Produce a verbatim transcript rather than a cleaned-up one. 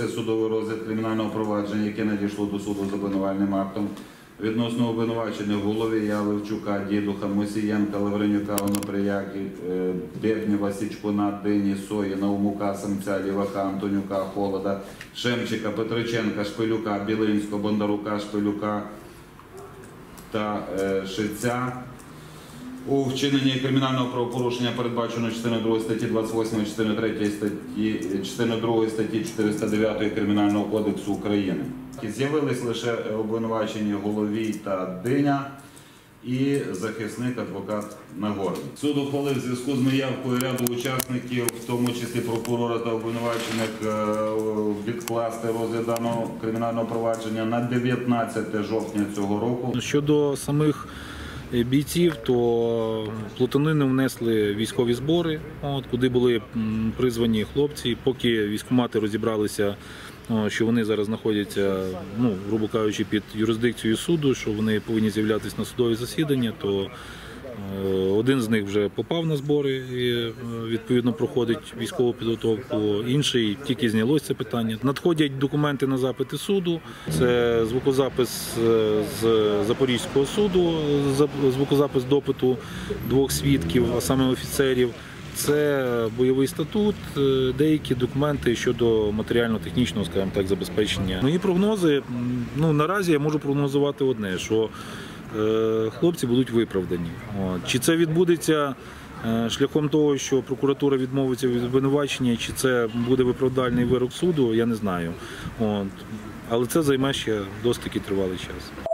Завершився судовий розгляд кримінального провадження, яке надійшло до суду з обвинувальним актом відносно обвинувачених Головія, Левчука, Дідуха, Мосієнка, Лавренюка, Оноприяки, Бєднєва, Січкуна, Дині, Сої, Наумука, Самця, Лівака, Антонюка, Холода, Шемчика, Петриченка, Шпилюка, Білинського, Бондарука, Шпилюка та Шиця у вчиненні кримінального правопорушення, передбачено частиною другої статті двадцять восьмої, частиною третьої статті, частиною другої статті чотириста дев'ятої Кримінального кодексу України. З'явились лише обвинувачені Головій та Диня і захисник адвокат Нагорний. Суд ухвалив в зв'язку з неявкою ряду учасників, в тому числі прокурора та обвинувачених, відкласти розгляд даного кримінального провадження на дев'ятнадцяте жовтня цього року. Щодо самих бійців, то плутанини внесли військові збори, от, куди були призвані хлопці, поки військкомати розібралися, що вони зараз знаходяться, ну, грубо кажучи, під юрисдикцією суду, що вони повинні з'являтися на судові засідання, то один з них вже попав на збори і відповідно проходить військову підготовку, інший тільки знялося це питання. Надходять документи на запити суду, це звукозапис з Запорізького суду, звукозапис допиту двох свідків, а саме офіцерів. Це бойовий статут, деякі документи щодо матеріально-технічного, скажімо так, забезпечення. Мої прогнози, ну, наразі я можу прогнозувати одне, що хлопці будуть виправдані. Чи це відбудеться шляхом того, що прокуратура відмовиться від обвинувачення, чи це буде виправдальний вирок суду, я не знаю. Але це займе ще досить таки тривалий час.